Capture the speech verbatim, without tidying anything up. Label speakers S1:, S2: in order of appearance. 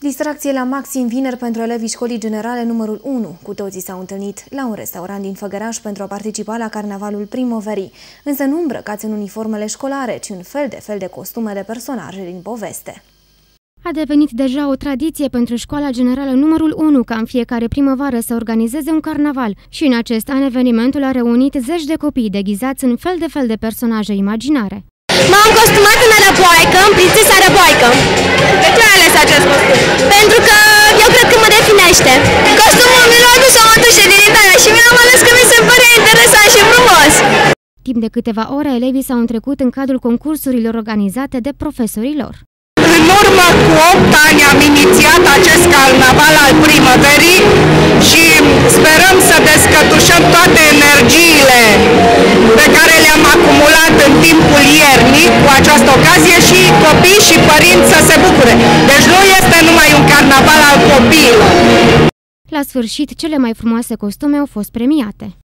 S1: Distracție la maxim vineri pentru elevii școlii generale numărul unu. Cu toții s-au întâlnit la un restaurant din Făgăraș pentru a participa la carnavalul primăverii. Însă nu îmbrăcați în uniformele școlare, ci în fel de fel de costume de personaje din poveste.
S2: A devenit deja o tradiție pentru școala generală numărul unu ca în fiecare primăvară să organizeze un carnaval și în acest an evenimentul a reunit zeci de copii deghizați în fel de fel de personaje imaginare.
S3: M-am costumat în răboaică, în prințesa răboaică. De ce ai ales acest costum? Pentru că eu cred că mă definește. Costumul mi l-a adus o mătușă din Italia și mi-am ales că mi se pare interesant și frumos.
S2: Timp de câteva ore, elevii s-au întrecut în cadrul concursurilor organizate de profesorii lor.
S4: În urmă cu opt ani am inițiat acest carnaval al primăverii și sperăm să descătușăm toate energiile pe care le-am acumulat în timpul iernii cu această ocazie și copii și părinți să se bucure. Deci nu este numai un carnaval al copiilor.
S2: La sfârșit, cele mai frumoase costume au fost premiate.